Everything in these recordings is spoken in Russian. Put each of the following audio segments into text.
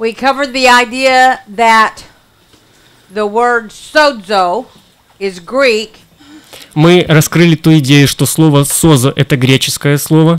We covered the idea that the word sozo is Greek. Мы раскрыли ту идею, что слово «созо» — это греческое слово.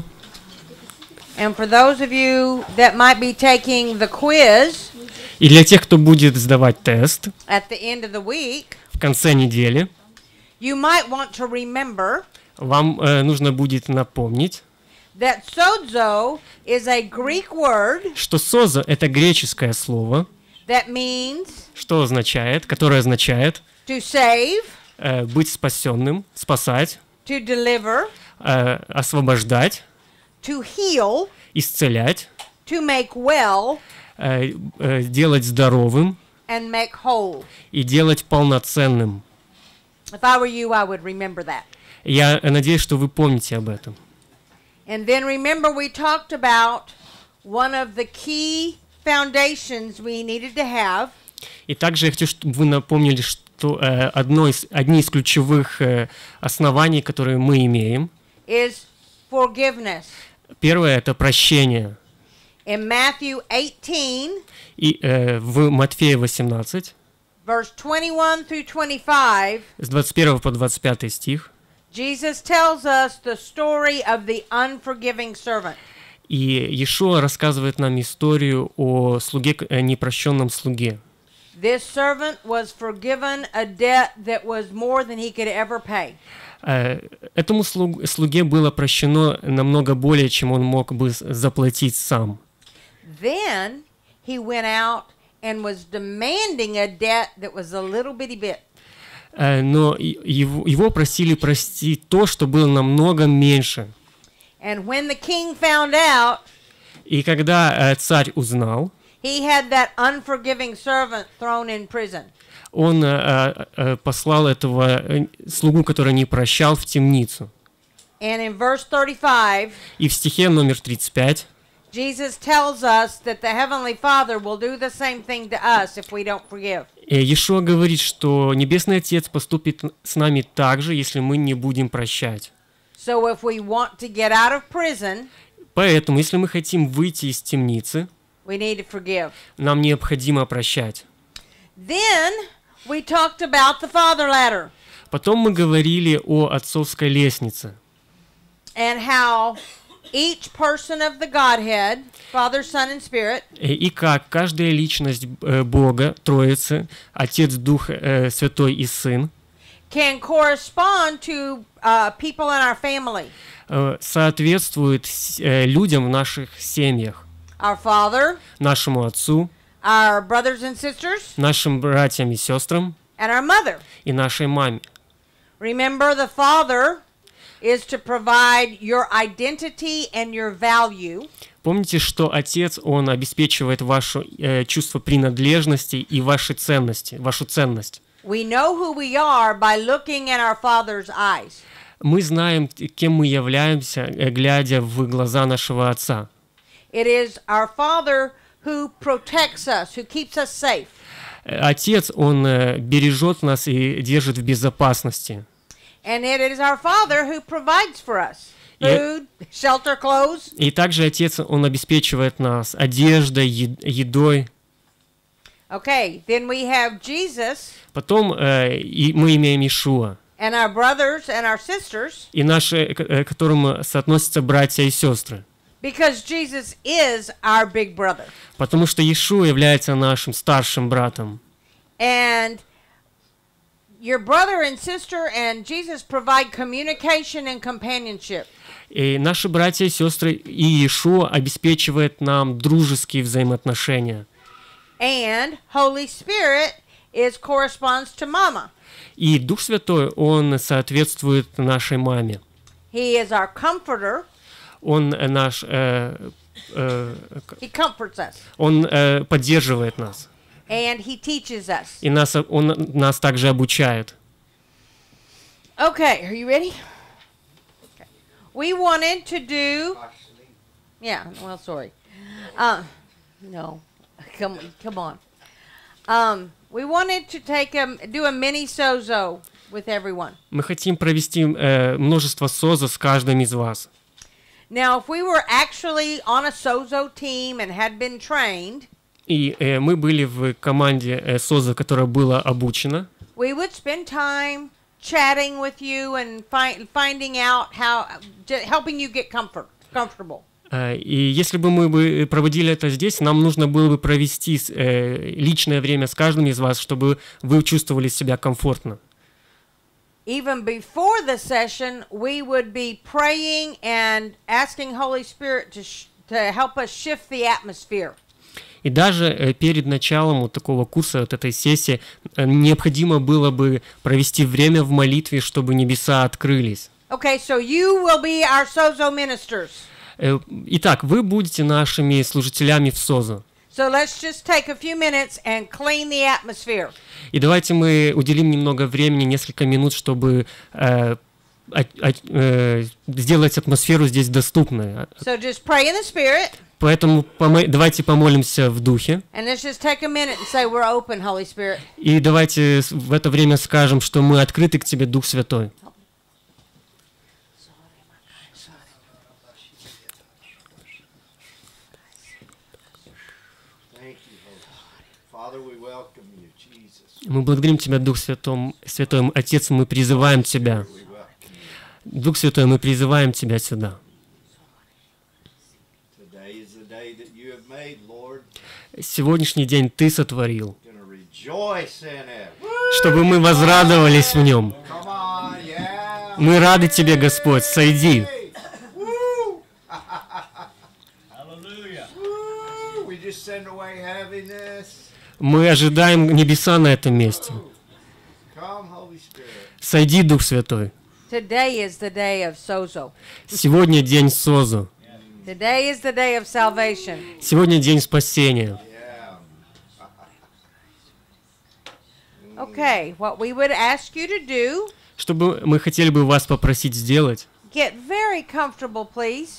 And for those of you that might be taking the quiz И для тех, кто будет сдавать тест at the end of the week, в конце недели, you might want to remember вам нужно будет напомнить, that sozo is a Greek word что «созо» — это греческое слово, that means которое означает to save, быть спасенным, спасать, to deliver, освобождать, to heal, исцелять, to make well, делать здоровым and make whole. и делать полноценным. If I were you, I would remember that. Я надеюсь, что вы помните об этом. And then remember we talked about one of the key foundations we needed to have. И также я хочу, чтобы вы напомнили, что одни из ключевых оснований, которые мы имеем, Is forgiveness. первое — это прощение. In Matthew 18, И в Матфея 18, verse 21 through 25, с 21 по 25 стих, Jesus tells us the story of the unforgiving servant. и Иешуа рассказывает нам историю о непрощенном слуге. This servant was forgiven a debt that was more than he could ever pay. Этому слуге было прощено намного более, чем он мог бы заплатить сам. Then he went out and was demanding a debt that was a little bitty bit. Но его просили простить то, что было намного меньше. And when the king found out, И когда царь узнал, he had that unforgiving servant thrown in prison. он послал этого слугу, который не прощал, в темницу. And in verse 35, И в стихе номер 35 Jesus tells us that the Heavenly Father will do the same thing to us if we don't forgive. Иешуа говорит, что Небесный Отец поступит с нами так же, если мы не будем прощать. So if we want to get out of prison, Поэтому, если мы хотим выйти из темницы, we need to forgive. нам необходимо прощать. Then we talked about the Father ladder Потом мы говорили о отцовской лестнице. and how each person of the Godhead, Father, Son, and Spirit, И как каждая личность Бога, Троицы, Отец, Дух Святой и Сын, can correspond to people in our family. соответствует людям в наших семьях, Our Father, нашему Отцу, our brothers and sisters, нашим братьям и сестрам and our mother. и нашей маме. Remember, the Father is to provide your identity and your value. Помните, что Отец, Он обеспечивает ваше чувство принадлежности и ваши ценности, вашу ценность. We know who we are by looking in our Father's eyes. Мы знаем, кем мы являемся, глядя в глаза нашего Отца. It is our Father who protects us, who keeps us safe. Отец, Он бережет нас и держит в безопасности. And it is our Father who provides for us food, shelter, clothes. И также Отец, Он обеспечивает нас одеждой, едой. Okay, then we have Jesus Потом и мы имеем Иешуа, and our brothers and our sisters, и наши, к которым соотносятся братья и сестры. because Jesus is our big brother. Потому что Иешуа является нашим старшим братом. And your brother and sister and Jesus provide communication and companionship. И наши братья и сестры и Иешуа обеспечивает нам дружеские взаимоотношения. And Holy Spirit corresponds to Mama. И Дух Святой, Он соответствует нашей маме. He is our comforter. Он наш, He comforts us. Он поддерживает нас. And he teaches us. И Он нас также обучает. Okay, are you ready? Okay. We wanted to do. Yeah, well, sorry. No, come on. We wanted to do a mini sozo with everyone. Мы хотим провести множество соза с каждым из вас. Now, if we were actually on a sozo team and had been trained, И мы были в команде СОЗа, которая была обучена. we would spend time chatting with you and finding out how, helping you get comfortable. И если бы мы бы проводили это здесь, нам нужно было бы провести личное время с каждым из вас, чтобы вы чувствовали себя комфортно. Even before the session, we would be praying and asking Holy Spirit to help us shift the atmosphere. И даже перед началом вот такого курса, вот этой сессии, необходимо было бы провести время в молитве, чтобы небеса открылись. Okay, so you will be our sozo ministers. Итак, вы будете нашими служителями в СОЗу. So let's just take a few minutes and clean the atmosphere. И давайте мы уделим немного времени, несколько минут, чтобы сделать атмосферу здесь доступной. So just pray in the Spirit. Поэтому давайте помолимся в Духе. And let's just take a minute and say we're open, Holy Spirit. И давайте в это время скажем, что мы открыты к Тебе, Дух Святой. Мы благодарим Тебя, Дух Святой, Отец, мы призываем Тебя. Дух Святой, мы призываем Тебя сюда. Сегодняшний день Ты сотворил, чтобы мы возрадовались в нем. Мы рады Тебе, Господь, сойди. Мы ожидаем небеса на этом месте. Сойди, Дух Святой. Today is the day of sozo. Сегодня день СОЗу. Today is the day of salvation. Сегодня день спасения. Okay, what we would ask you to do, Что бы мы хотели бы вас попросить сделать? get very comfortable, please.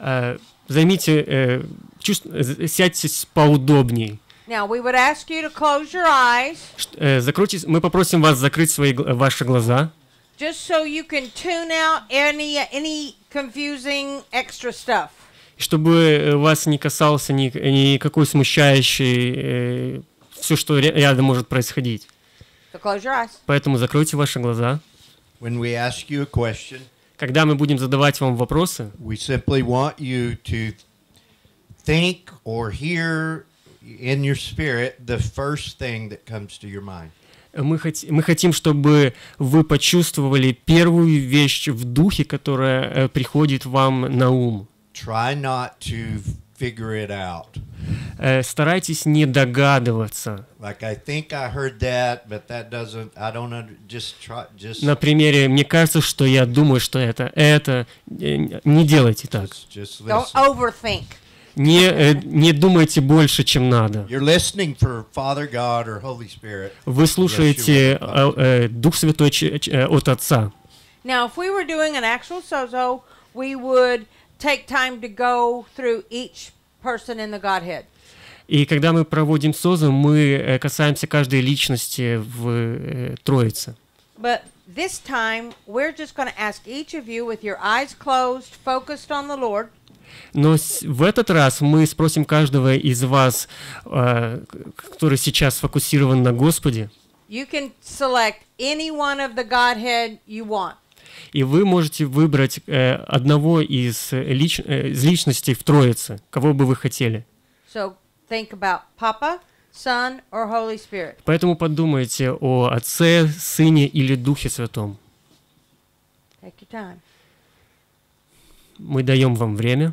Займите, сядьте поудобней. Now, we would ask you to close your eyes, Закройте, мы попросим вас закрыть ваши глаза, just so you can tune out any confusing extra stuff. чтобы вас не касался никакой смущающий, все, что рядом может происходить. So close your eyes. Поэтому закройте ваши глаза. When we ask you a question, Когда мы будем задавать вам вопросы, we simply want you to think or hear in your spirit the first thing that comes to your mind. мы хотим, чтобы вы почувствовали первую вещь в духе, которая приходит вам на ум. Try not to figure it out. Старайтесь не догадываться. Like I think I heard that, but that doesn't. I don't just. На примере, мне кажется, что я думаю, что это. Не делайте так. Just Don't listen. overthink. Не думайте больше, чем надо. You're listening for Father God or Holy Spirit. Вы слушаете Дух Святой от Отца. Now, if we were doing an actual sozo, we would take time to go through each person in the Godhead. И когда мы проводим СОЗу, мы касаемся каждой личности в Троице. But this time, we're just going to ask each of you with your eyes closed, focused on the Lord. Но в этот раз мы спросим каждого из вас, который сейчас сфокусирован на Господе, You can select any one of the Godhead you want. и вы можете выбрать одного из личностей в Троице, кого бы вы хотели. So think about Papa, Son, or Holy Spirit. Поэтому подумайте о Отце, Сыне или Духе Святом. Take your time. Мы даем вам время.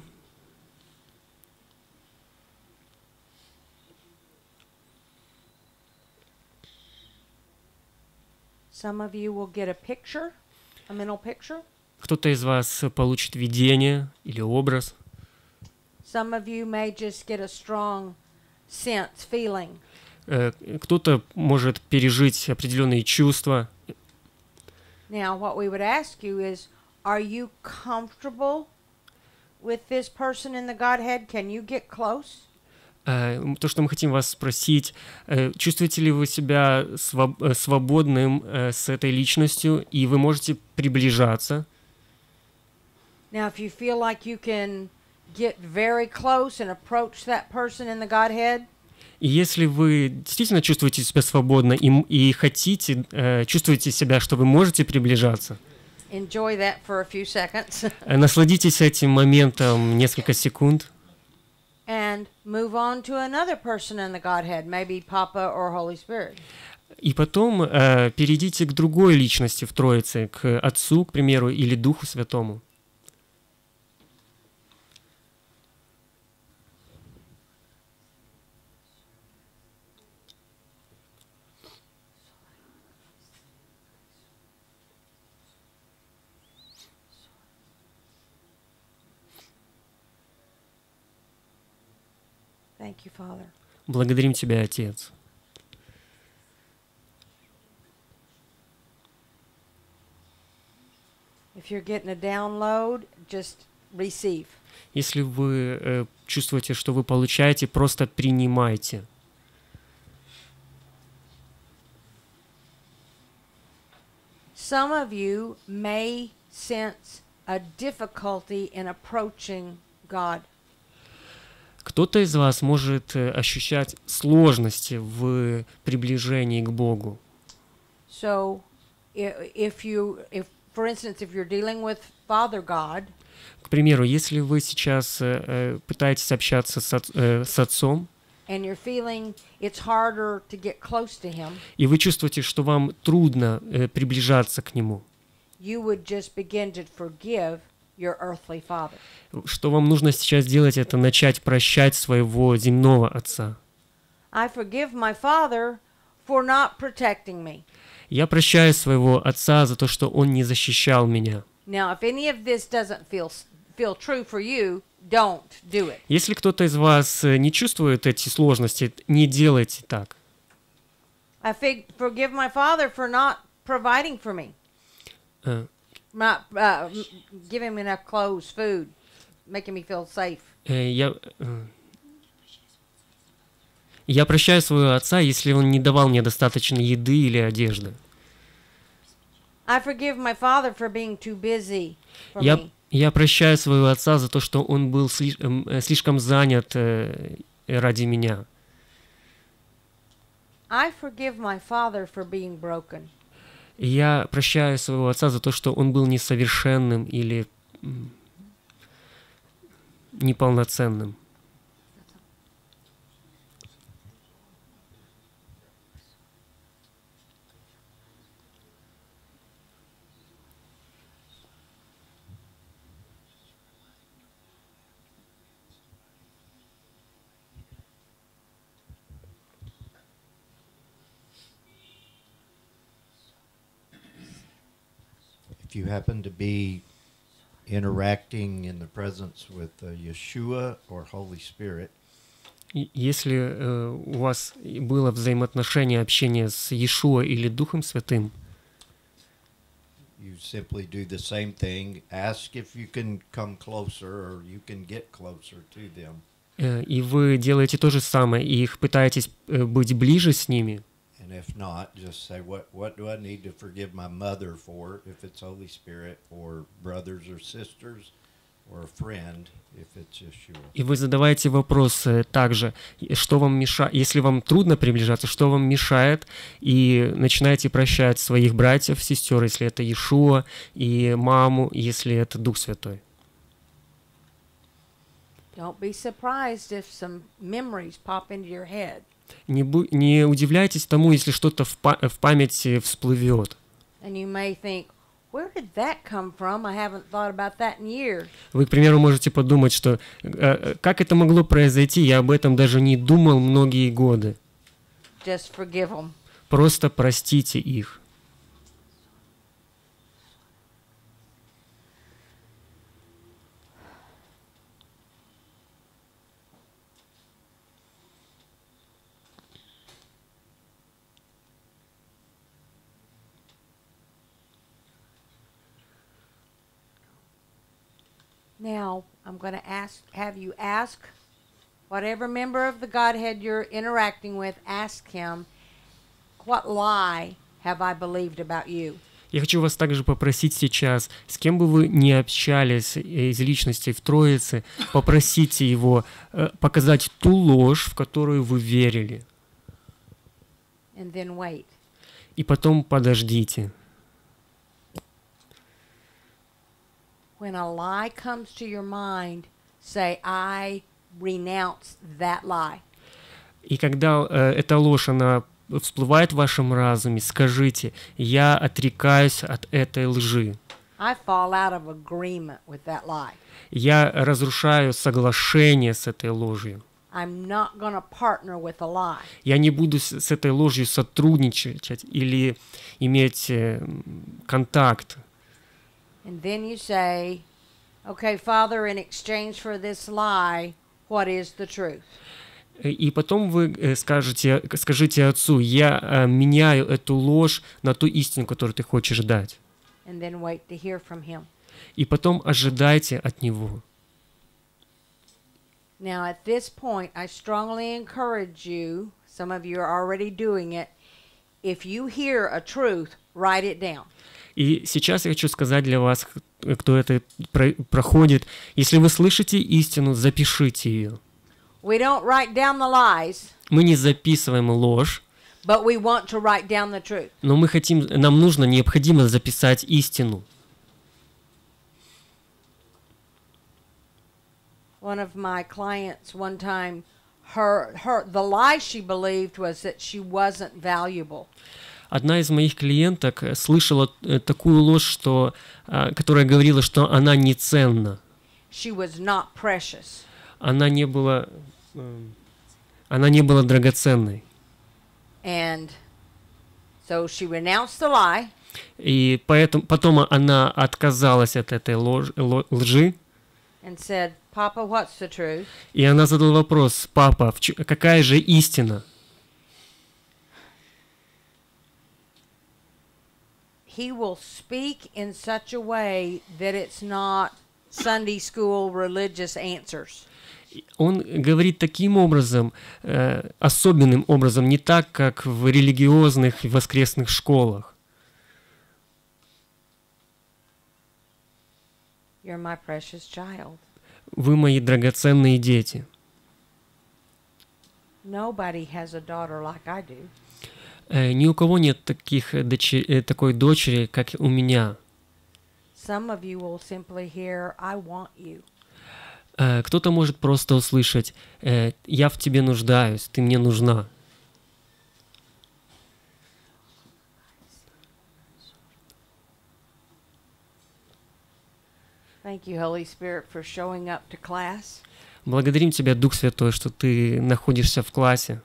Some of you will get a picture, a mental picture. Кто-то из вас получит видение или образ. Some of you may just get a strong sense, feeling. Кто-то может пережить определенные чувства. Now, what we would ask you is, are you comfortable with this person in the Godhead? Can you get close? То, что мы хотим вас спросить, чувствуете ли вы себя свободным с этой личностью, и вы можете приближаться? Now, if you feel like you can get very close and approach that person in the Godhead, И если вы действительно чувствуете себя свободно и хотите, чувствуете себя, что вы можете приближаться, enjoy that for a few seconds. насладитесь этим моментом несколько секунд And move on to another person in the Godhead, maybe Papa or Holy Spirit. и потом перейдите к другой личности в Троице, к Отцу, к примеру, или Духу Святому. Thank you, Father. Благодарим Тебя, Отец. If you're getting a download, just receive. Если вы чувствуете, что вы получаете, просто принимайте. Some of you may sense a difficulty in approaching God. Кто-то из вас может ощущать сложности в приближении к Богу. So, for instance, if you're dealing with Father God, К примеру, если вы сейчас пытаетесь общаться с Отцом, and you're feeling it's harder to get close to Him, и вы чувствуете, что вам трудно приближаться к Нему, you would just begin to forgive your earthly father. что вам нужно сейчас сделать, это начать прощать своего земного отца. I forgive my father for not protecting me. Я прощаю своего отца за то, что он не защищал меня. Now, if any of this doesn't feel true for you, don't do it. Если кто-то из вас не чувствует эти сложности, не делайте так. I forgive my father for not providing for me, Э, not giving me enough clothes, food, making me feel safe. Я прощаю своего отца, если он не давал мне достаточно еды или одежды. I forgive my father for being too busy for me. Я прощаю своего отца за то, что он был слишком занят ради меня. I forgive my father for being broken. Я прощаю своего отца за то, что он был несовершенным или неполноценным. If you happen to be interacting in the presence with Yeshua or Holy Spirit, Если у вас было взаимоотношение, общение с Иешуа или Духом Святым, you simply do the same thing. Ask if you can come closer or you can get closer to them. И вы делаете то же самое, и их пытаетесь быть ближе с ними. And if not, just say, what do I need to forgive my mother for if it's Holy Spirit, or brothers or sisters, or a friend if it's Yeshua. И вы задаваете вопрос также, что вам мешает, если вам трудно приближаться, что вам мешает, и начинаете прощать своих братьев, сестер, если это Иешуа, и маму, если это Дух Святой. Don't be surprised if some memories pop into your head. Не удивляйтесь тому, если что-то в памяти всплывет. And you may think, where did that come from? I haven't thought about that in years. Вы, к примеру, можете подумать, что как это могло произойти, я об этом даже не думал многие годы. Just forgive them. Просто простите их. Now, I'm going to have you ask whatever member of the Godhead you're interacting with, ask him, what lie have I believed about you? Я хочу вас также попросить сейчас, с кем бы вы ни общались из личностей в Троице, попросите его показать ту ложь, в которую вы верили. And then wait. И потом подождите. When a lie comes to your mind, say, I renounce that lie. И когда эта ложь, она всплывает в вашем разуме, скажите, я отрекаюсь от этой лжи. I fall out of agreement with that lie. Я разрушаю соглашение с этой ложью. I'm not going to partner with a lie. Я не буду с этой ложью сотрудничать или иметь контакт. And then you say, okay, Father, in exchange for this lie, what is the truth? И потом вы скажите Отцу, я меняю эту ложь на ту истину, которую ты хочешь дать. And then wait to hear from him. И потом ожидайте от Него. Now, at this point, I strongly encourage you, some of you are already doing it, if you hear a truth, write it down. И сейчас я хочу сказать для вас, кто это проходит, если вы слышите истину, запишите ее. We don't write down the lies, Мы не записываем ложь, but we want to write down the truth. но нам необходимо записать истину. One of my clients one time, the lie she believed was that she wasn't valuable. Одна из моих клиенток слышала такую ложь, которая говорила, что она не ценна. She was not precious. Она не была драгоценной. And so she renounced the lie. И потом она отказалась от этой лжи. And said, Papa, what's the truth? И она задала вопрос: папа, какая же истина? He will speak in such a way that it's not Sunday school religious answers. Он говорит таким образом, особенным образом, не так, как в религиозных и воскресных школах. You're my precious child. Вы мои драгоценные дети. Nobody has a daughter like I do. Ни у кого нет такой дочери, как у меня. Some of you will simply hear, I want you. Кто-то может просто услышать: я в тебе нуждаюсь, ты мне нужна. Thank you, Holy Spirit, for showing up to class. Благодарим Тебя, Дух Святой, что Ты находишься в классе.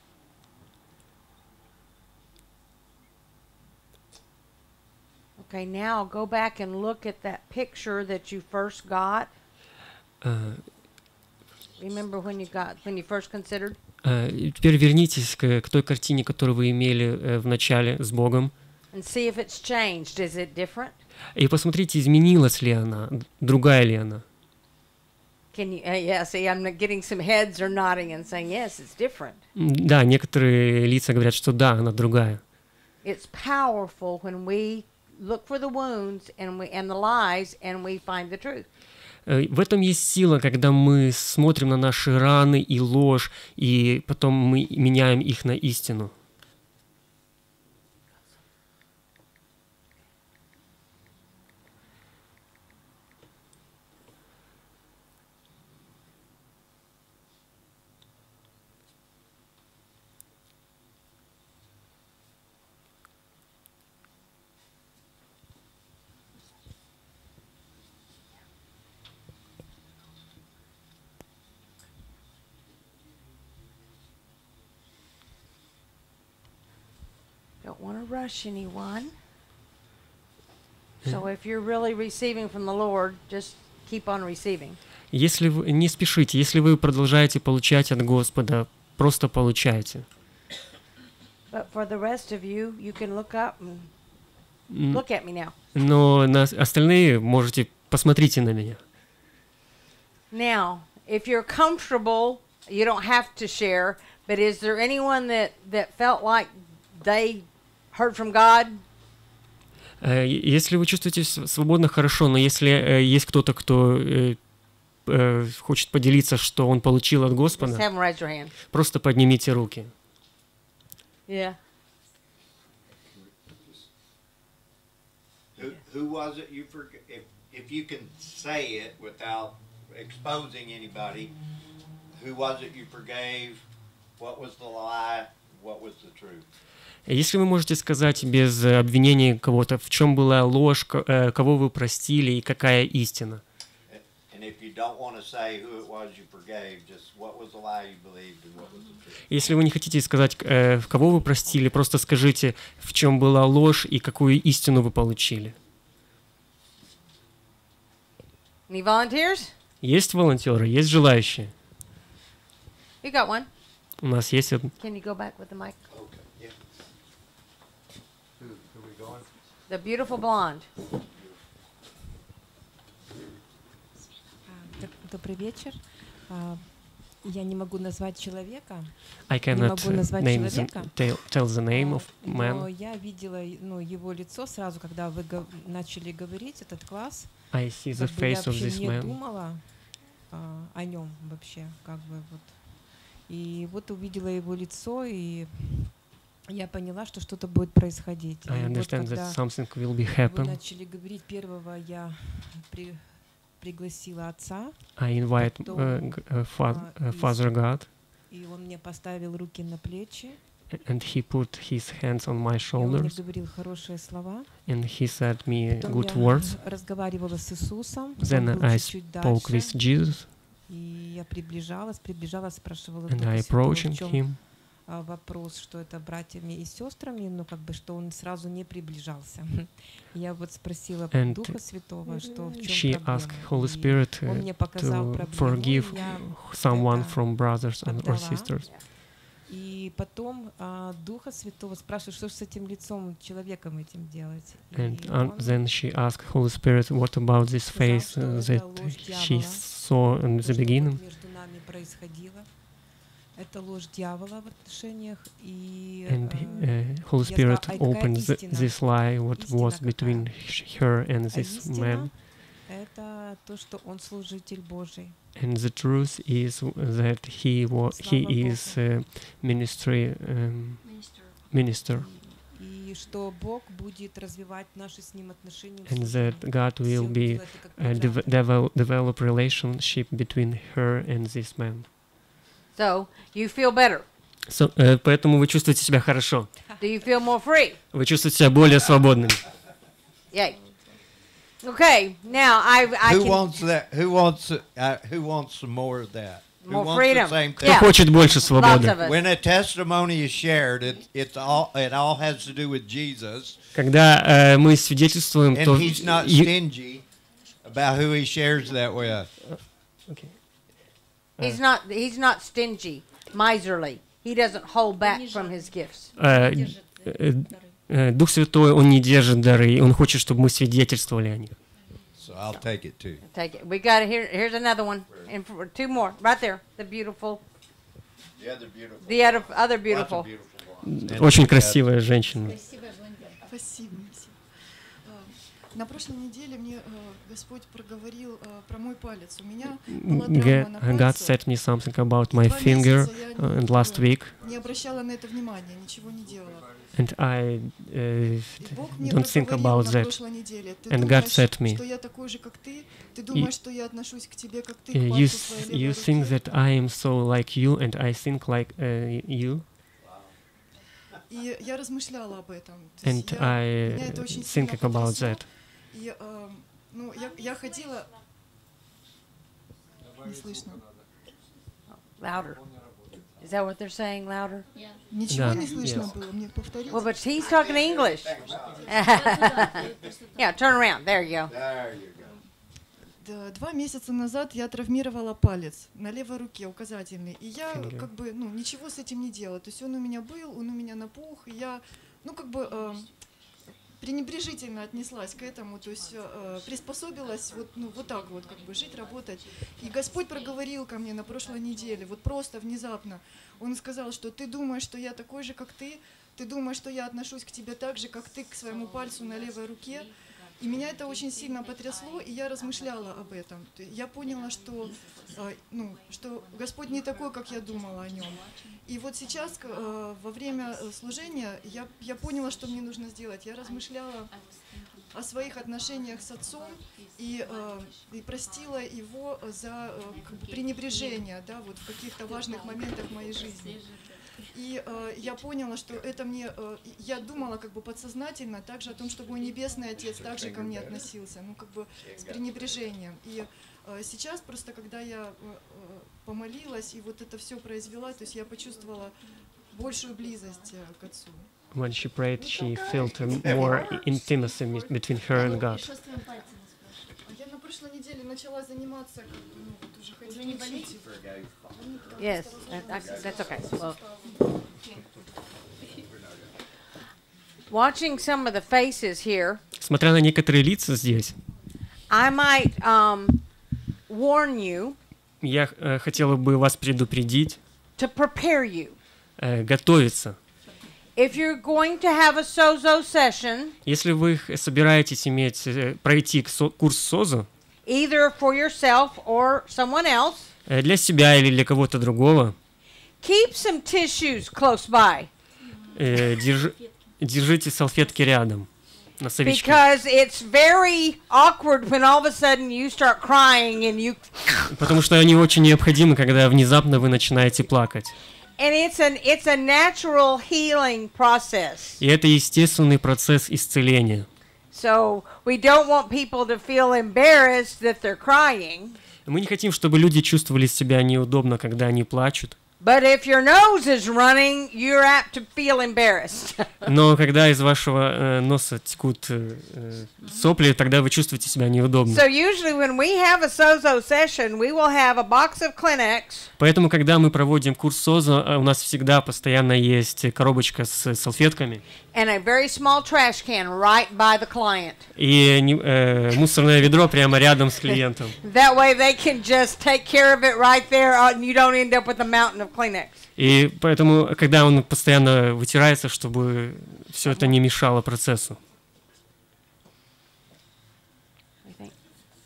Okay, now go back and look at that picture that you first got. Remember when you first considered? Теперь вернитесь к той картине, которую вы имели в начале с Богом. And see if it's changed. Is it different? И посмотрите, изменилась ли она, другая ли она. Can you? Yeah. See, I'm getting some heads are nodding and saying yes, it's different. Да, некоторые лица говорят, что да, она другая. It's powerful when we look for the wounds and the lies and we find the truth. В этом есть сила, когда мы смотрим на наши раны и ложь, и потом мы меняем их на истину. Don't want to rush anyone. So if you're really receiving from the Lord, just keep on receiving. Если вы не спешите, если вы продолжаете получать от Господа, просто получайте. But for the rest of you, you can look up and look at me now. Но остальные посмотрите на меня. Now, if you're comfortable, you don't have to share, but is there anyone that felt like they heard from God? Если вы чувствуете свободно, хорошо, но если есть кто-то, кто хочет поделиться, что он получил от Just Господа, have them raise your hand. просто поднимите руки. Yeah. Who was it you forgave? If you can say it without exposing anybody, who was it you forgave? What was the lie? What was the truth? Если вы можете сказать без обвинения кого-то, в чем была ложь, кого вы простили и какая истина. And if you don't want to say who it was you forgave, just what was the lie you believed and what was the truth? Если вы не хотите сказать, кого вы простили, просто скажите, в чем была ложь и какую истину вы получили. Any volunteers? Есть волонтеры, есть желающие. You got one. У нас есть Can you go back with the mic? Okay. Yeah. Who we going? The beautiful blonde. Добрый вечер. Я не могу назвать человека, I cannot могу назвать name человека. tell the name of но man. я видела его лицо сразу, когда вы начали говорить этот класс. I see the Как бы я face of вообще this не man. думала о нем вообще, как бы вот. И вот увидела его лицо, и я поняла, что что-то будет происходить. I И вот understand когда that something will be вы happen. начали говорить, первого я пригласила отца, I invite Потом, Father God, и он мне поставил руки на плечи, and he put his hands on my и он мне shoulders, говорил хорошие слова. and he said me Потом good я words. разговаривала с Иисусом, Then он был I чуть-чуть spoke with дальше, Jesus, и я приближалась, спрашивала and Духа I Святого, approached в чем him. вопрос, что это братьями и сестрами, но как бы что он сразу не приближался. Я вот спросила And Духа Святого, что в She чем asked проблема. Holy И Spirit он мне показал to проблему, forgive и я someone это from brothers or отдала. sisters. И потом Духа Святого спрашивает, что же с этим лицом, человеком этим делать. И And он then she asked Holy Spirit, what about this сказал, face что это that ложь she дьявола, saw in то, the что вот beginning? между нами происходило. Это ложь дьявола в отношениях. И And Holy я сказала, Spirit а какая opened истина? this lie, what Истина was какая? between her and А this истина man. — это то, что он служитель Божий. And the truth is that he Слава is a ministry minister, И что Бог будет развивать наши с ним отношения в and служении. that God will Всё be делать это как develop relationship between her and this man. So you feel better. So, поэтому вы чувствуете себя хорошо. Do you feel more free? Вы чувствуете себя более свободными. Yay. Okay. Now I Who can wants that? Who wants some more of that? Who more wants freedom. the same Кто thing? Yeah. хочет больше Lots свободы? of us. When a testimony is shared, it all has to do with Jesus, Когда мы свидетельствуем, and то He's not stingy about who He shares that with. Okay. He's not stingy, miserly. He doesn't hold back from his gifts. Дух Святой, Он не держит дары, Он хочет, чтобы мы свидетельствовали о них. So I'll take it too. Take it. We got it here. Here's another one, and two more right there. The beautiful, The other beautiful. the other beautiful. Очень красивая женщина. Спасибо. Спасибо. На прошлой неделе мне Господь проговорил про мой палец. У меня была травма на God пальце. said me something about my 2 finger месяца я and last week, не обращала на это внимания, ничего не делала. and I И Бог мне don't think проговорил about на that. прошлой неделе. Ты And God думаешь, said me, что я такой же, как ты? Ты думаешь, что я отношусь к тебе, как ты, к You пальцу своей you левой think руки? that I am so like you, and I think like you, И я размышляла об этом. То and есть меня это очень сильно thinking about потрясло. that. И, ну, я ходила... Не слышно. Louder. Is that what they're saying? Louder. Ничего Да, не слышно yes. было, мне повторить. Well, but he's talking English. Yeah, turn around. There you go. There you go. 2 месяца назад я травмировала палец на левой руке, указательный. И я Finger. как бы, ну, ничего с этим не делала. То есть он у меня был, он у меня напух. И я, ну, как бы пренебрежительно отнеслась к этому, то есть приспособилась вот, ну, вот так вот, как бы жить, работать. И Господь проговорил ко мне на прошлой неделе, вот просто внезапно. Он сказал, что ты думаешь, что я такой же, как ты думаешь, что я отношусь к тебе так же, как ты к своему пальцу на левой руке. И меня это очень сильно потрясло, и я размышляла об этом. Я поняла, что, ну, что Господь не такой, как я думала о нем. И вот сейчас, во время служения, я поняла, что мне нужно сделать. Я размышляла о своих отношениях с отцом и простила его за как бы пренебрежение, да, вот в каких-то важных моментах моей жизни. И я поняла, что это мне, я думала как бы подсознательно также о том, чтобы мой Небесный Отец также ко мне относился, ну как бы с пренебрежением. И сейчас просто, когда я помолилась и вот это все произвела, то есть я почувствовала большую близость к Отцу. When she prayed, she felt more intimacy between her and God. Я на прошлой неделе начала заниматься, как бы, ну вот уже ходить. Yes, that's okay. Well, watching some of the faces here, Смотря на некоторые лица здесь, I might warn you я хотела бы вас предупредить, to prepare you. готовиться. If you're going to have a sozo session, Если вы собираетесь пройти курс СОЗО, either for yourself or someone else, для себя или для кого-то другого, keep some tissues close by держите салфетки рядом на совечке. because it's very awkward when all of a sudden you start crying and you Потому что они очень необходимы, когда внезапно вы начинаете плакать. and it's a natural healing process. И это естественный процесс исцеления. So we don't want people to feel embarrassed that they're crying. Мы не хотим, чтобы люди чувствовали себя неудобно, когда они плачут. But if your nose is running, you're apt to feel embarrassed. Но когда из вашего носа текут сопли, тогда вы чувствуете себя неудобно. So usually when we have a sozo session, we will have a box of Kleenex Поэтому, когда мы проводим курс СОЗО, у нас всегда постоянно есть коробочка с салфетками and a very small trash can right by the client. и мусорное ведро прямо рядом с клиентом. That way they can just take care of it right there and you don't end up with a mountain of Kleenex. И поэтому, когда он постоянно вытирается, чтобы все это не мешало процессу. What do you think?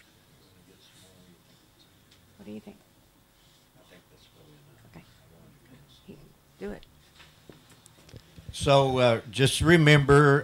What do you think? Okay. Do it. So just remember,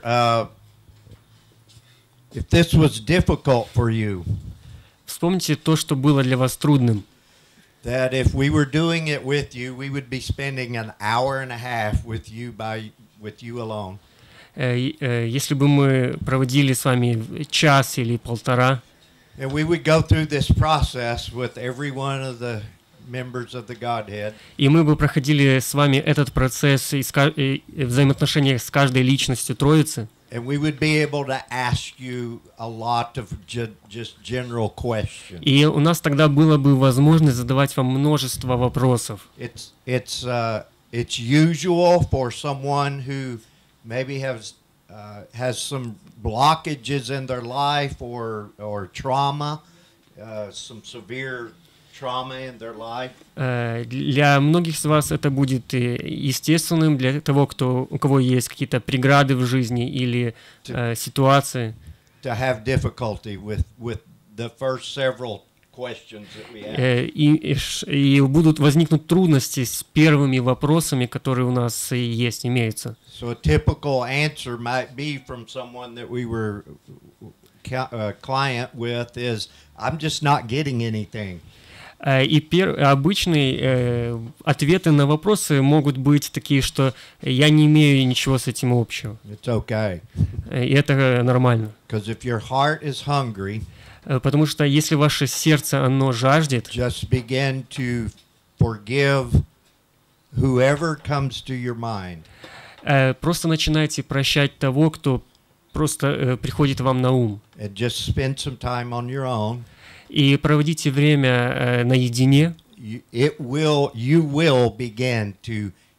if this was difficult for you, Вспомните то, что было для вас трудным. that if we were doing it with you, we would be spending an hour and a half with you alone. Если бы мы проводили с вами час или полтора, And we would go through this process with every one of the members of the Godhead. и мы бы проходили с вами этот процесс и взаимоотношения с каждой личностью Троицы, And we would be able to ask you a lot of just general questions. и у нас тогда было бы возможность задавать вам множество вопросов. It's usual for someone who maybe has some blockages in their life or trauma, some severe trauma in their life. Для многих из вас это будет естественным, для того, у кого есть какие-то преграды в жизни или ситуации. To have difficulty with the first several questions that we ask. И будут возникнуть трудности с первыми вопросами, которые у нас есть, имеются. So a typical answer might be from someone that we were client with is, I'm just not getting anything. И обычные ответы на вопросы могут быть такие, что я не имею ничего с этим общего. It's okay. И это нормально. Because if your heart is hungry, Потому что если ваше сердце, оно жаждет, just begin to forgive whoever comes to your mind. просто начинайте прощать того, кто просто приходит вам на ум. And just spend some time on your own. И проводите время наедине. You will begin to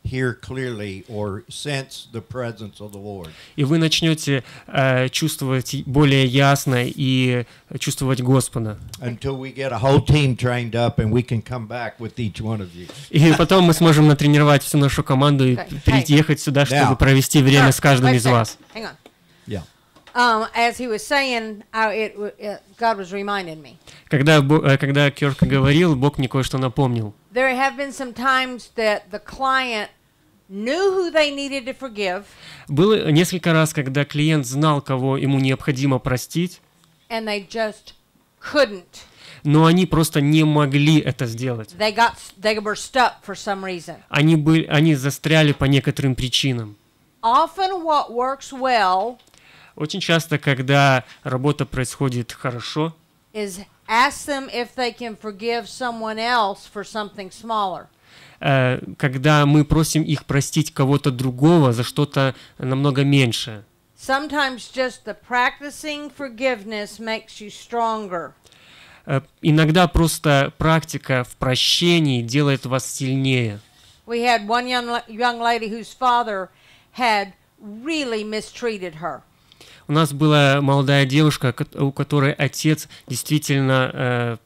hear clearly or sense the presence of the Lord. И вы начнете чувствовать более ясно и чувствовать Господа. Until we get a whole team trained up and we can come back with each one of you. И потом мы сможем натренировать всю нашу команду и приехать сюда, чтобы провести время с каждым из вас. Hang on. Yeah. As he was saying, God was reminding me. Когда Кёрк говорил, Бог мне кое-что напомнил. There have been some times that the client knew who they needed to forgive. Было несколько раз, когда клиент знал, кого ему необходимо простить, And they just couldn't. но они просто не могли это сделать. They were stuck for some reason. Они застряли по некоторым причинам. Often what works well Очень часто, когда работа происходит хорошо, is ask them if they can forgive someone else for something smaller. когда мы просим их простить кого-то другого за что-то намного меньшее. Sometimes just the practicing forgiveness makes you stronger. Иногда просто практика в прощении делает вас сильнее. We had one young lady whose father had really mistreated her. У нас была молодая девушка, у которой отец действительно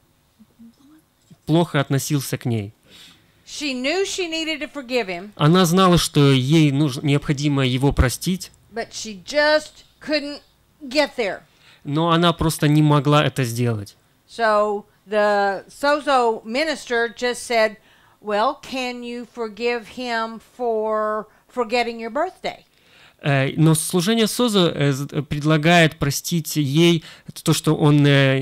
плохо относился к ней. She knew she needed to forgive him, Она знала, что ей необходимо его простить, but she just couldn't get there. но она просто не могла это сделать. So the Sozo minister just said, well, can you forgive him for forgetting your birthday? Но служение Созо предлагает простить ей то, что он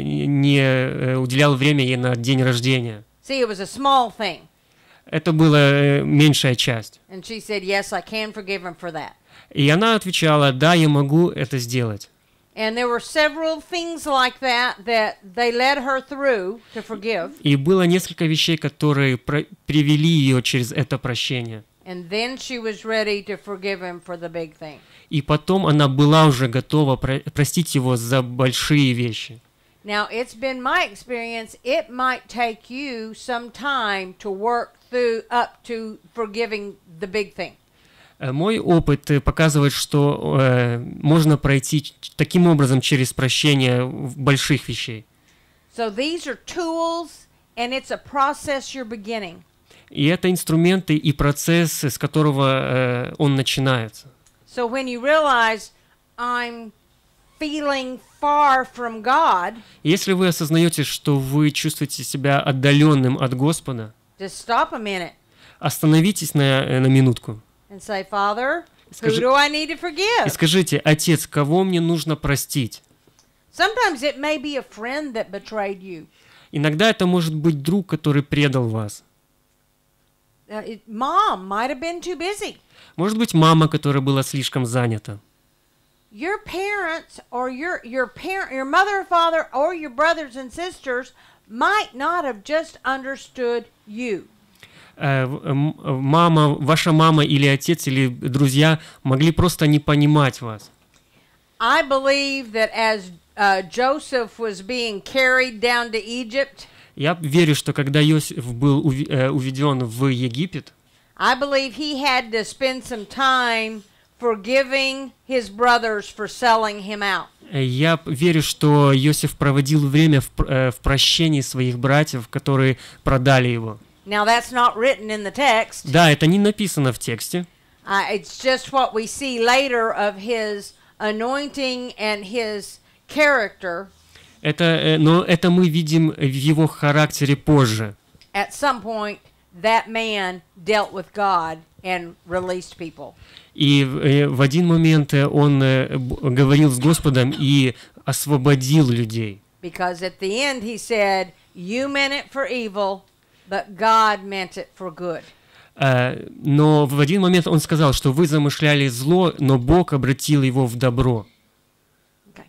не уделял время ей на день рождения. See, it was a small thing. Это была меньшая часть. And she said, yes, I can forgive him for that. И она отвечала, да, я могу это сделать. And there were several things like that they led her through to forgive. И было несколько вещей, которые привели ее через это прощение. And then she was ready to forgive him for the big thing. И потом она была уже готова простить его за большие вещи. Now, it's been my experience, it might take you some time to work through up to forgiving the big thing. Мой опыт показывает, что можно пройти таким образом через прощение больших вещей. So these are tools, and it's a process you're beginning. И это инструменты и процесс, с которого он начинается. So when you realize I'm feeling far from God, Если вы осознаете, что вы чувствуете себя отдаленным от Господа, just stop a minute остановитесь на минутку and say, Father, who Скажи- do I need to и forgive? скажите: Отец, кого мне нужно простить? Sometimes it may be a friend that betrayed you. Иногда это может быть друг, который предал вас. Mom might have been too busy. Может быть, мама, которая была слишком занята. Your parents or your mother or father or your brothers and sisters might not have just understood you. Мама, ваша мама или отец или друзья могли просто не понимать вас. I believe that as Joseph was being carried down to Egypt, Я верю, что когда Иосиф был уведен в Египет, I believe he had to spend some time forgiving his brothers for selling him out. я верю, что Иосиф проводил время в прощении своих братьев, которые продали его. Now that's not written in the text. Да, это не написано в тексте. It's just what we see later of his anointing and his character. Но это мы видим в его характере позже. At some point, that man dealt with God and released people. И в один момент он говорил с Господом и освободил людей. Because at the end he said, you meant it for evil, but God meant it for good. Но в один момент он сказал, что вы замышляли зло, но Бог обратил его в добро. Okay.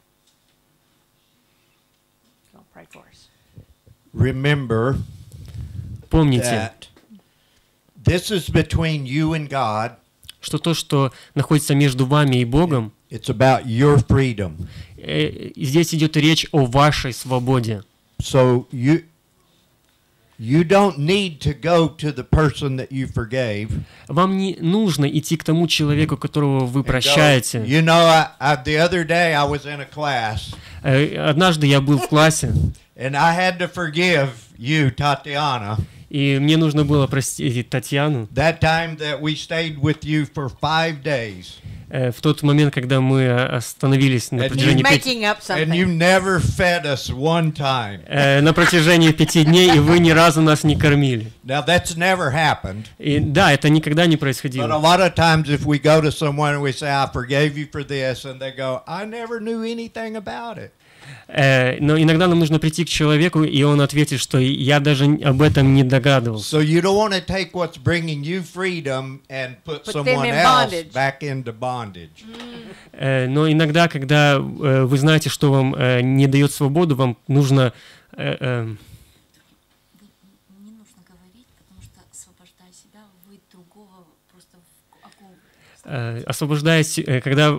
I'll pray for us. Remember Помните, that this is between you and God. что то, что находится между вами и Богом, It's about your freedom. здесь идет речь о вашей свободе. So You don't need to go to the person that you forgave. Вам не нужно идти к тому человеку, которого вы and go, прощаете. You know, the other day I was in a class, Однажды я был в классе, and I had to forgive you, Tatiana, и мне нужно было простить Татьяну. that time that we stayed with you for 5 days. В тот момент, когда мы остановились на And протяжении He's 5 making up And you something. never fed us one time. на протяжении 5 дней, и вы ни разу нас не кормили. Now that's never happened. И да, это никогда не But a происходило. lot of times if we go to someone and we say, I forgave you for this, and they go, I never knew anything about it. Но иногда нам нужно прийти к человеку, и он ответит, что я даже об этом не догадывался. So you don't want to take what's bringing you freedom and put Put them someone in else bondage. back into bondage. Но иногда, когда вы знаете, что вам не дает свободу, вам нужно Не нужно говорить, потому что, освобождая себя, вы другого просто оковываете. освобождаясь, когда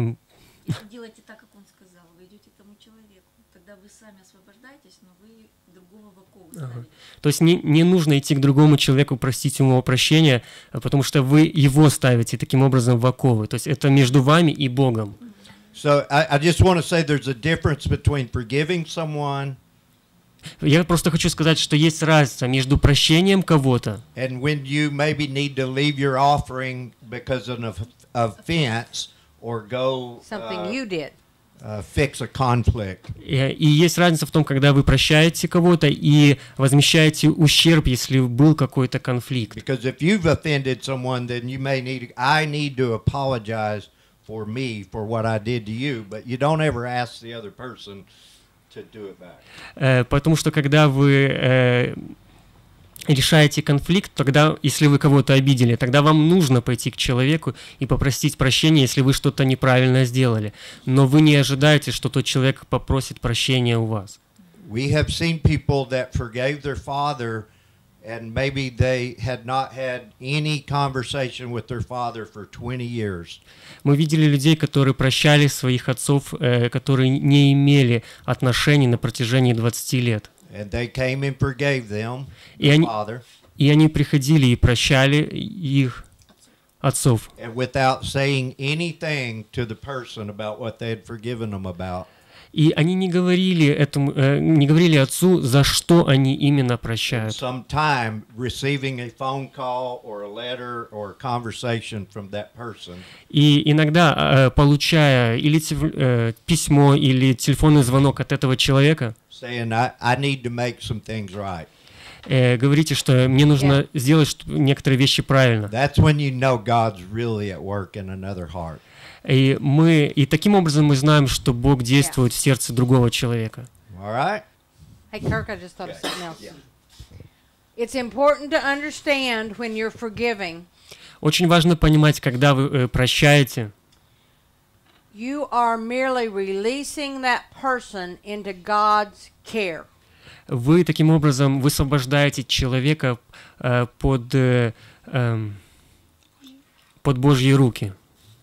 Делайте так, как он сказал. Вы идете к тому человеку. Тогда вы сами освобождаетесь, но вы другого в оковы ставите. то есть не нужно идти к другому человеку просить у него прощения, потому что вы его ставите таким образом в оковы. То есть это между вами и Богом. So I just want to say there's a difference between forgiving someone Я просто хочу сказать, что есть разница между прощением кого-то and when you maybe need to leave your offering because of an offense or go Something you did. fix a conflict. и есть разница в том, когда вы прощаете кого-то и возмещаете ущерб, если был какой-то конфликт. Because if you've offended someone, then I need to apologize for me for what I did to you, but you don't ever ask the other person to do it back. Потому что когда вы решаете конфликт, тогда, если вы кого-то обидели, тогда вам нужно пойти к человеку и попросить прощения, если вы что-то неправильно сделали. Но вы не ожидаете, что тот человек попросит прощения у вас. We have seen people that forgave their father and maybe they had not had any conversation with their father for 20 years. Мы видели людей, которые прощали своих отцов, которые не имели отношений на протяжении 20 лет. And they came and forgave them, И their они, father, и они приходили и прощали их отцов. and without saying anything to the person about what they had forgiven them about. И они не говорили отцу, за что они именно прощают. Sometime receiving a phone call or a letter or a conversation from that person. И иногда, получая или письмо, или телефонный звонок от этого человека, Saying, I need to make some things right. говорите, что мне нужно сделать некоторые вещи правильно. That's when you know God's really at work in another heart. И таким образом мы знаем, что Бог действует в сердце другого человека. All right? Hey, Kirk, I just thought of something else. It's important to understand when you're forgiving, Очень важно понимать, когда вы прощаете, you are merely releasing that person into God's care. вы таким образом высвобождаете человека под Божьи руки.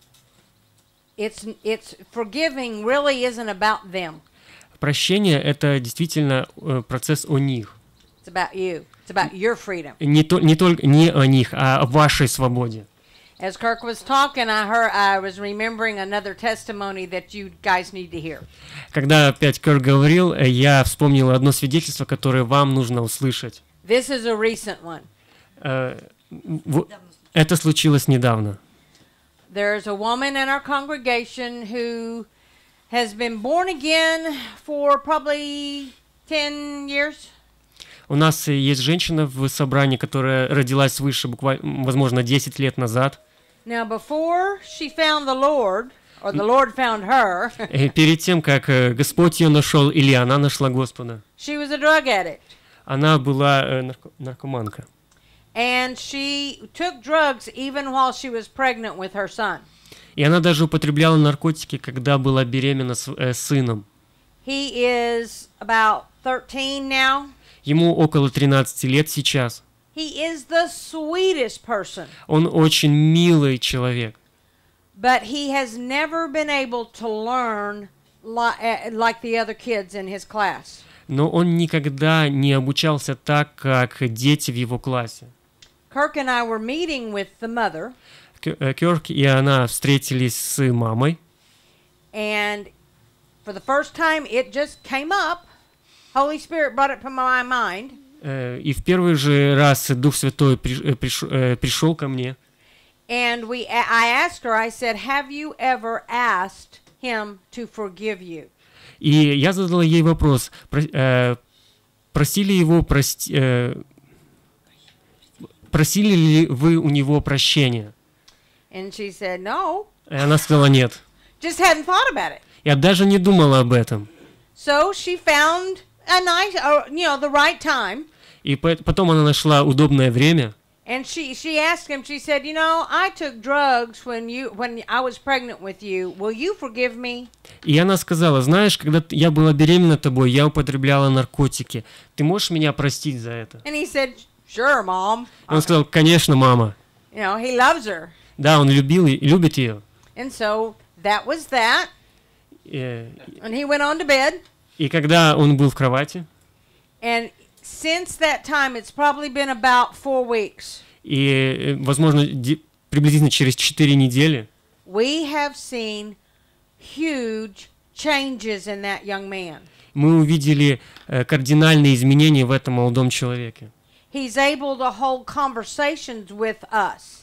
It's forgiving really isn't about them. Прощение — это действительно процесс о них. It's about you. It's about your freedom. Не о них, а о вашей свободе. As Kirk was talking, I was remembering another testimony that you guys need to hear. Когда опять Кирк говорил, я вспомнил одно свидетельство, которое вам нужно услышать. This is a recent one. Это случилось недавно. There's a woman in our congregation who has been born again for probably 10 years. У нас есть женщина в собрании, которая родилась свыше, буквально, возможно, 10 лет назад. Now, before she found the Lord, or the Lord found her, Перед тем, как Господь ее нашел, или она нашла Господа, she was a drug addict. она была наркоманка. And she took drugs even while she was pregnant with her son. И она даже употребляла наркотики, когда была беременна с сыном. He is about 13 now. Ему около 13 лет сейчас. He is the sweetest person. Он очень милый человек. But he has never been able to learn like the other kids in his class. но он никогда не обучался так, как дети в его классе. Kirk and I were meeting with the mother, Кёрк и она встретились с мамой, and for the first time it just came up. Holy Spirit brought it to my mind. и в первый же раз Дух Святой пришел ко мне. And I asked her, I said, have you ever asked him to forgive you? И я задал ей вопрос, просили ли вы у него прощения? And she said, no, И она сказала нет. just hadn't thought about it. Я даже не думала об этом. So she found a nice, the right time. И потом она нашла удобное время. And she asked him, she said, I took drugs when I was pregnant with you. Will you forgive me? И она сказала, знаешь, когда я была беременна тобой, я употребляла наркотики. Ты можешь меня простить за это? And he said, sure, Mom. И он сказал, конечно, мама. He loves her. Да, он любит ее. And so that was that. И And he went on to bed. когда он был в кровати, And since that time, it's probably been about 4 weeks. и, возможно, приблизительно через 4 недели, We have seen huge changes in that young man. мы увидели кардинальные изменения в этом молодом человеке. He's able to hold conversations with us.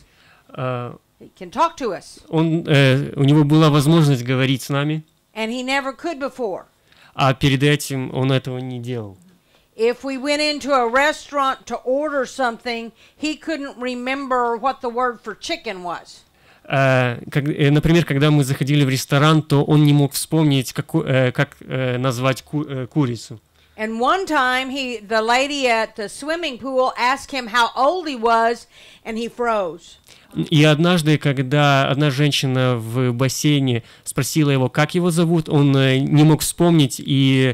He can talk to us. У него была возможность говорить с нами, And he never could before. а перед этим он этого не делал. If we went into a restaurant to order something, he couldn't remember what the word for chicken was. Например, когда мы заходили в ресторан, то он не мог вспомнить, как назвать курицу. And one time, the lady at the swimming pool asked him how old he was, and he froze. И однажды, когда одна женщина в бассейне спросила его, как его зовут, он не мог вспомнить и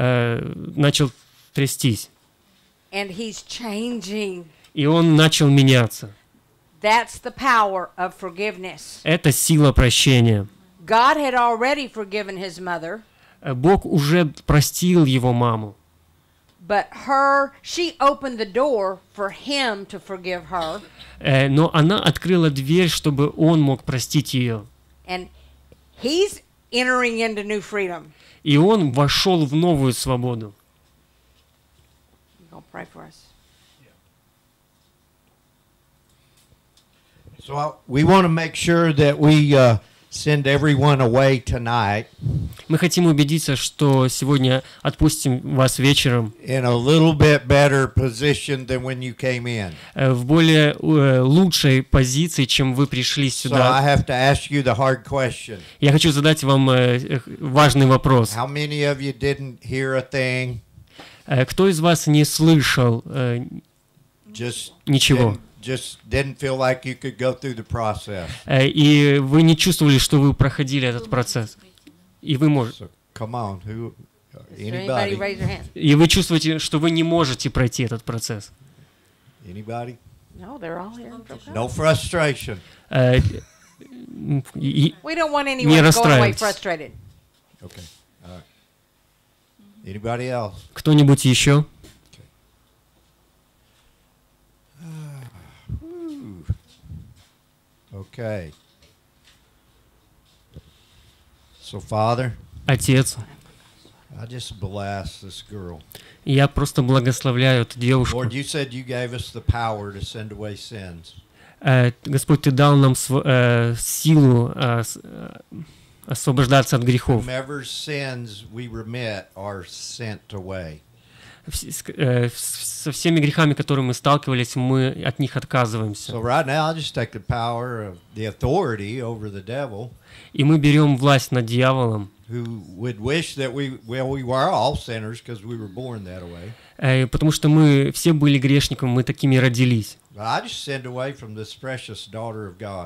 начал трястись. And he's changing. И он начал меняться. That's the power of forgiveness. Это сила прощения. God had already forgiven his mother, Бог уже простил его маму. but she opened the door for him to forgive her. Но она открыла дверь, чтобы он мог простить ее. And he's entering into new freedom. И он вошел в новую свободу. Go pray for us. So we want to make sure that we send everyone away tonight Мы хотим убедиться, что сегодня отпустим вас вечером in a little bit better position than when you came in. в более лучшей позиции, чем вы пришли So I сюда. have to ask you the hard question. Я хочу задать вам важный вопрос. How many of you didn't hear a thing? Кто из вас не слышал Just ничего? didn't feel like you could go through the process. И вы не чувствовали, что вы проходили этот процесс? И вы можете. So come on, Is there anybody anybody? raise your hand? И вы чувствуете, что вы не можете пройти этот процесс. Anybody? No, they're all here. No frustration. We don't want Не anyone going away расстраивайтесь. frustrated. Okay. All right. Anybody else? Кто-нибудь еще? Okay. So, Father, Отец, I just bless this girl. я просто благословляю эту девушку. Lord, you said you gave us the power to send away sins. Господь, Ты дал нам силу освобождаться от грехов. Whomever's sins we remit are sent away. Со всеми грехами, которыми мы сталкивались, мы от них отказываемся. So right now, I just take the power of the authority over the devil, И мы берем власть над дьяволом, who would wish that we were all sinners because we were born that way. потому что мы все были грешниками, мы такими родились. But I just send away from this precious daughter of God.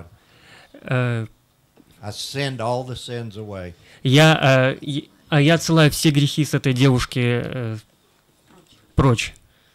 I send all the sins away. Я отсылаю все грехи с этой девушки прочь.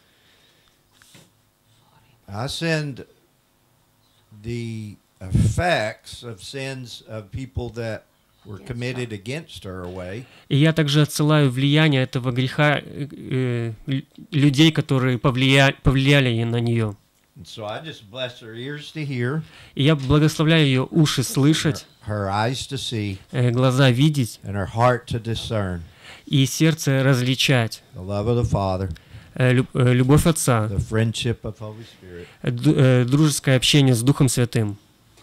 I send the effects of sins of people that were committed against her away. И я также отсылаю влияние этого греха людей, которые повлияли на нее. And so I just bless her ears to hear, И я благословляю ее уши слышать, her eyes to see, глаза видеть and her heart to discern и сердце различать. the love of the Father, Любовь Отца, the friendship of Holy Spirit. дружеское общение с Духом Святым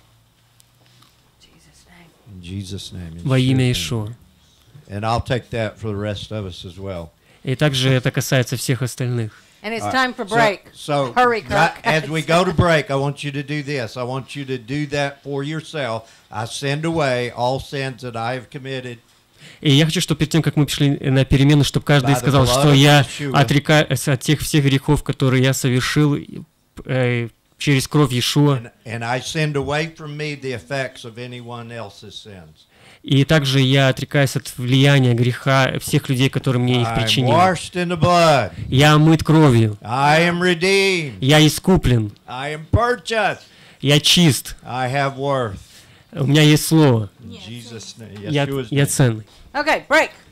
In Jesus' name. in во имя Yeshua's name. Иешуа. And I'll take that for the rest of us as well. И также это касается всех остальных. And it's All time for right. break. So, Hurry, right Kirk. as we go to break, I want you to do this. I want you to do that for yourself. I send away all sins that I have committed. И я хочу, чтобы перед тем, как мы пришли на перемену, чтобы каждый By the сказал, blood что of я Yeshua. отрекаюсь от тех всех грехов, которые я совершил через кровь Иешуа. And I send away from me the effects of anyone else's sins. И также я отрекаюсь от влияния греха всех людей, которые мне их I'm причинили. washed in the blood. Я омыт кровью. I am redeemed. Я искуплен. I am purchased. Я чист. I have worth. У меня есть слово. In Yes. Jesus' name. Я Yeshua's я name. Okay, ценный. break.